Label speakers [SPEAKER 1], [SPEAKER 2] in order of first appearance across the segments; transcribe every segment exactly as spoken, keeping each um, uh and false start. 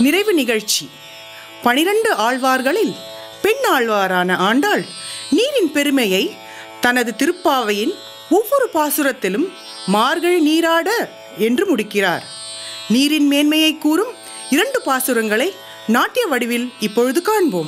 [SPEAKER 1] நிறைவு நிகழ்ச்சி. பனிரண்டு ஆழ்வார்களில் பெண் ஆழ்வாரான ஆண்டாள் நீரின் பெருமையை தனது திருப்பாவையின் ஒவ்வொரு பாசுரத்திலும் மார்கழி நீராட என்று முடிக்கிறார். நீரின் மேன்மையை கூறும் இரண்டு பாசுரங்களை நாட்டிய வடிவில் இப்பொழுது காண்போம்.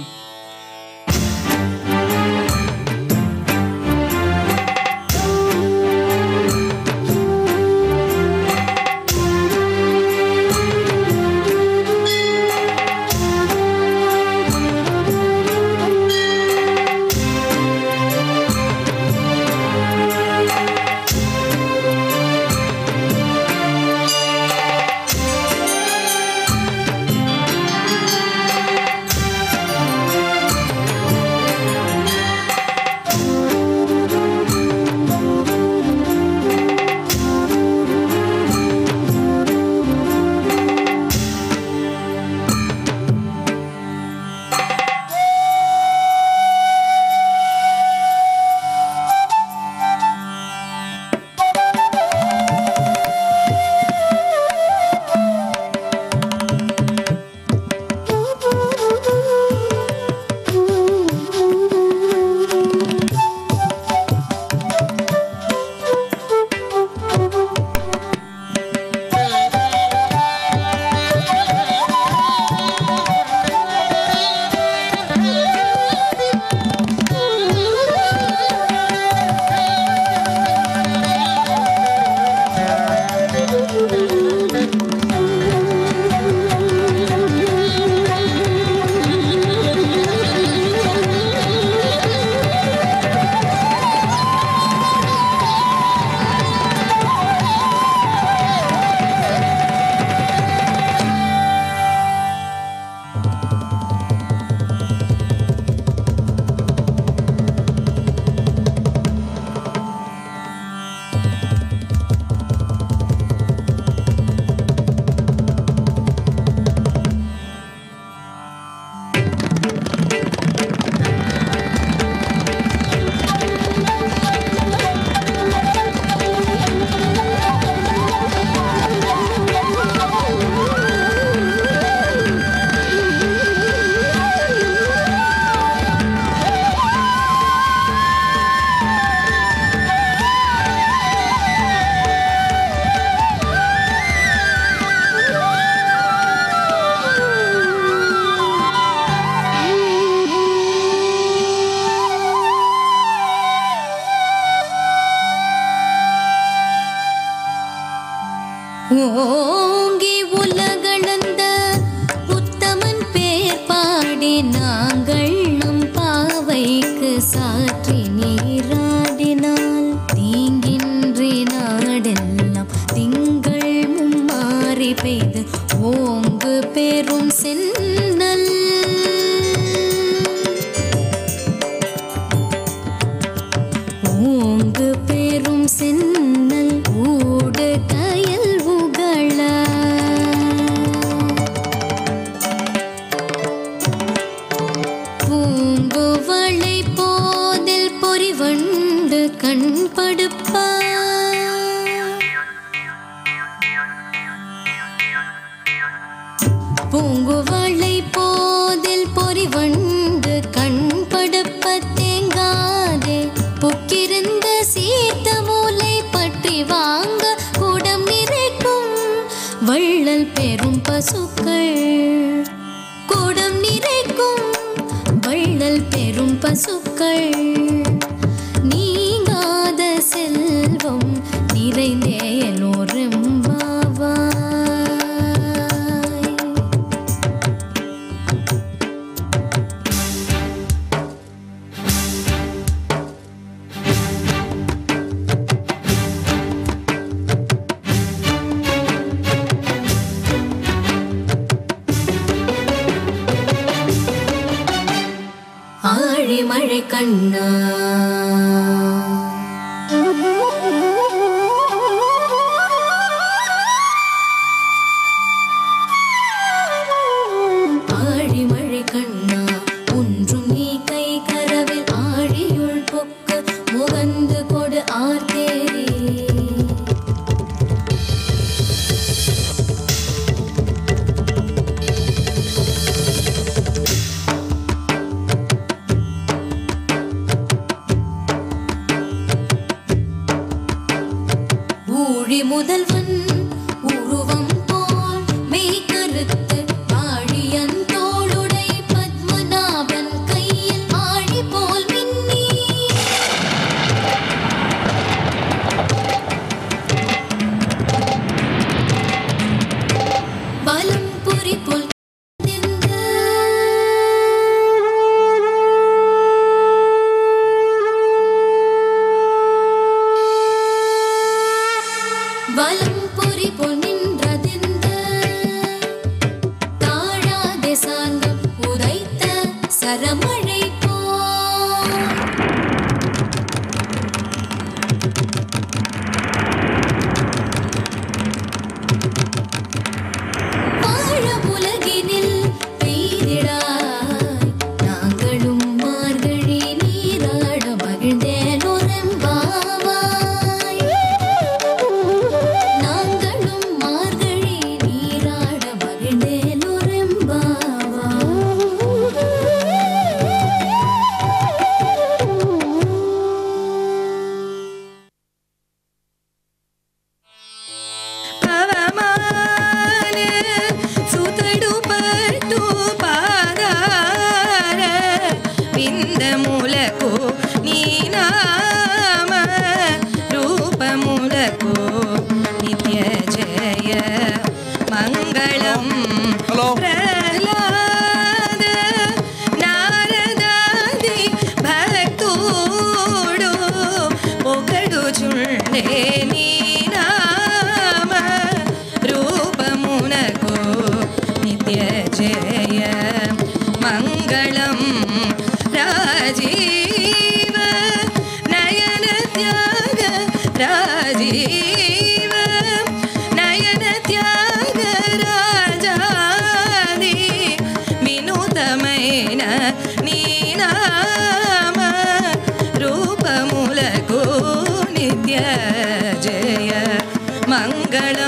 [SPEAKER 2] ஓங்கி உலகளந்த உத்தமன் பேர் பாடி நாங்கள் நம் பாவைக்கு சாற்றி நீராடினால் தீங்கின்றி நாடெல்லாம் திங்கள் மும்மாறி பெய்து ஓங்கு பெரும் சென்னல் ஓங்கு பெரும் சென்னல் ஊடு கயல் பூங்குவளை போதில் பொறிவண்டு கண்படுப்ப பூங்குவளை போதில் பொறிவண்டு கண்படுப்ப தேங்காதே புக்கிருந்த சீத்த மூலை பற்றி வாங்க கூடம் நிறைக்கும் வள்ளல் பெரும் பசுக்கள் கூடம் நிறைக்கும் வள்ளல் பெரும் பசுக்கள் நீங்காத செல்வம் நிறைந்தே எல்லோரெம்பாவாய். ஆழிமழை கண்ணா ஆழிமழை கண்ணா ஒன்றும் நீ கை கரவில் ஆழியுள் பொக்க முகந்து கொடு ஆர்த்தேரி முதல்வன் உருவம் போல் மெய் கருத்து ஆழியன் தோளுடை பத்மநாபன் கையில் ஆழி போல் மின்னி பலம் புரி போல் வலம் பொறி போல் நின்றதிந்த தாழாதே சார்ந்தம் உதைத்த சரமழை போல் வாழ உலகினில் பெய்திடாய் நாங்களும் மார்கழி நீராட மகிழ்ந்தேனொரும்பாவாய் நாங்களும் மார்கழி நீராட மகிழ்ந்தேனொரும்பாவாய்
[SPEAKER 3] ಪವಮಾನ ಸುತಡು ಪಟ್ಟು ಪಾದಾರ ವಿಂದ ಮೂಲಕೋ ನೀನಾಮ ರೂಪ ಮೂಲಕೋ ನಿತ್ಯ ಜಯ ಮಂಗಳಂ ಪ್ರಹ್ಲಾದ ನಾರದಾದಿ ಭಕ್ತೋಡು ಒಗಡು ಚುಂಡೆ ನೀನಾಮ ರೂಪಮುನಕೋ ನಿತ್ಯ ಜಯ ಮಂಗಳಂ ರಾಜೀವ ನಯನ ತ್ಯಾಗ ರಾಜೀವ ನಯನ ತ್ಯಾಗ ರಾಜಾದಿ ವಿನೂತಮೈನ ನೀನಾಮ ರೂಪಮುಲಕೋ ನಿತ್ಯ ಜಯ ಮಂಗಳ